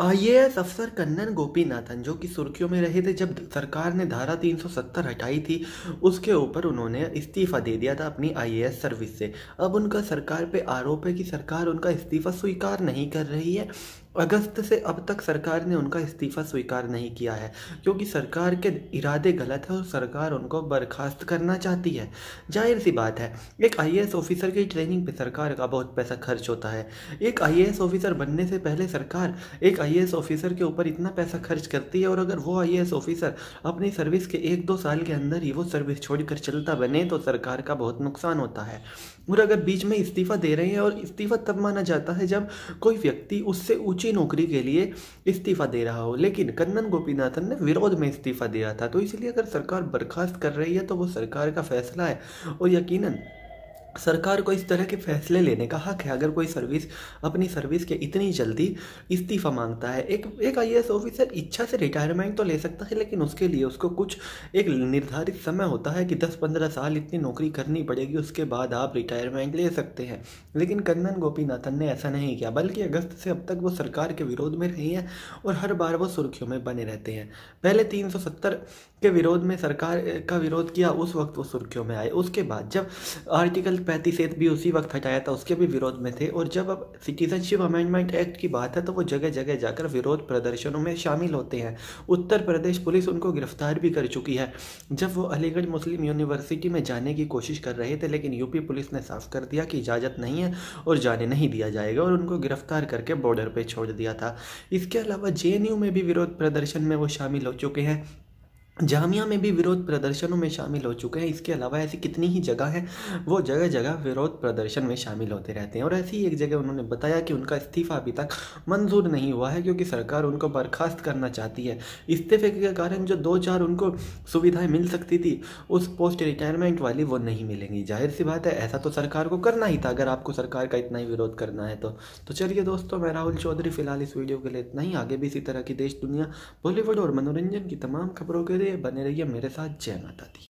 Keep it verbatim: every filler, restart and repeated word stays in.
IAS अफसर कन्नन गोपीनाथन जो कि सुर्खियों में रहे थे जब सरकार ने धारा तीन सौ सत्तर हटाई थी, उसके ऊपर उन्होंने इस्तीफा दे दिया था अपनी आईएएस सर्विस से। अब उनका सरकार पे आरोप है कि सरकार उनका इस्तीफा स्वीकार नहीं कर रही है। अगस्त से अब तक सरकार ने उनका इस्तीफा स्वीकार नहीं किया है, क्योंकि सरकार के इरादे गलत है और सरकार उनको बर्खास्त करना चाहती है। जाहिर सी बात है, एक आईएएस ऑफिसर की ट्रेनिंग पे सरकार का बहुत पैसा खर्च होता है। एक आईएएस ऑफिसर बनने से पहले सरकार एक आईएएस ऑफिसर के ऊपर इतना पैसा खर्च करती है, और अगर वो आईएएस ऑफिसर अपनी सर्विस के एक दो साल के अंदर ही वो सर्विस छोड़कर चलता बने तो सरकार का बहुत नुकसान होता है। और अगर बीच में इस्तीफा दे रहे हैं, और इस्तीफा तब माना जाता है जब कोई व्यक्ति उससे ऊंची नौकरी के लिए इस्तीफा दे रहा हो, लेकिन कन्नन गोपीनाथन ने विरोध में इस्तीफा दिया था। तो इसलिए अगर सरकार बर्खास्त कर रही है तो वो सरकार का फैसला है, और यकीनन सरकार को इस तरह के फैसले लेने का हक है। अगर कोई सर्विस अपनी सर्विस के इतनी जल्दी इस्तीफा मांगता है, एक एक आईएएस ऑफिसर इच्छा से रिटायरमेंट तो ले सकता है, लेकिन उसके लिए उसको कुछ एक निर्धारित समय होता है कि दस पंद्रह साल इतनी नौकरी करनी पड़ेगी, उसके बाद आप रिटायरमेंट ले सकते हैं। लेकिन कन्नन गोपीनाथन ने ऐसा नहीं किया, बल्कि अगस्त से अब तक वो सरकार के विरोध में रही हैं और हर बार वो सुर्खियों में बने रहते हैं। पहले तीन सौ सत्तर के विरोध में सरकार का विरोध किया, उस वक्त वो सुर्खियों में आए। उसके बाद जब आर्टिकल पैंतीस ए भी उसी वक्त हटाया था, उसके भी विरोध में थे। और जब अब सिटीजनशिप अमेंडमेंट एक्ट की बात है तो वो जगह जगह जाकर विरोध प्रदर्शनों में शामिल होते हैं। उत्तर प्रदेश पुलिस उनको गिरफ्तार भी कर चुकी है जब वो अलीगढ़ मुस्लिम यूनिवर्सिटी में जाने की कोशिश कर रहे थे, लेकिन यूपी पुलिस ने साफ कर दिया कि इजाज़त नहीं है और जाने नहीं दिया जाएगा, और उनको गिरफ्तार करके बॉर्डर पर छोड़ दिया था। इसके अलावा जेएनयू में भी विरोध प्रदर्शन में वो शामिल हो चुके हैं, जामिया में भी विरोध प्रदर्शनों में शामिल हो चुके हैं। इसके अलावा ऐसी कितनी ही जगह हैं, वो जगह जगह विरोध प्रदर्शन में शामिल होते रहते हैं। और ऐसी ही एक जगह उन्होंने बताया कि उनका इस्तीफा अभी तक मंजूर नहीं हुआ है, क्योंकि सरकार उनको बर्खास्त करना चाहती है। इस्तीफे के कारण जो दो चार उनको सुविधाएं मिल सकती थी उस पोस्ट रिटायरमेंट वाली, वो नहीं मिलेंगी। जाहिर सी बात है, ऐसा तो सरकार को करना ही था अगर आपको सरकार का इतना ही विरोध करना है तो तो चलिए दोस्तों, मैं राहुल चौधरी फिलहाल इस वीडियो के लिए इतना ही। आगे भी इसी तरह की देश दुनिया बॉलीवुड और मनोरंजन की तमाम खबरों के लिए बने रहिए मेरे साथ। जय माता दी।